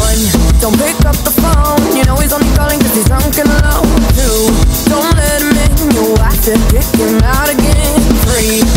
1, don't pick up the phone. You know he's only calling cause he's drunk and low. 2, don't let him in. You'll have to kick him out again. 3,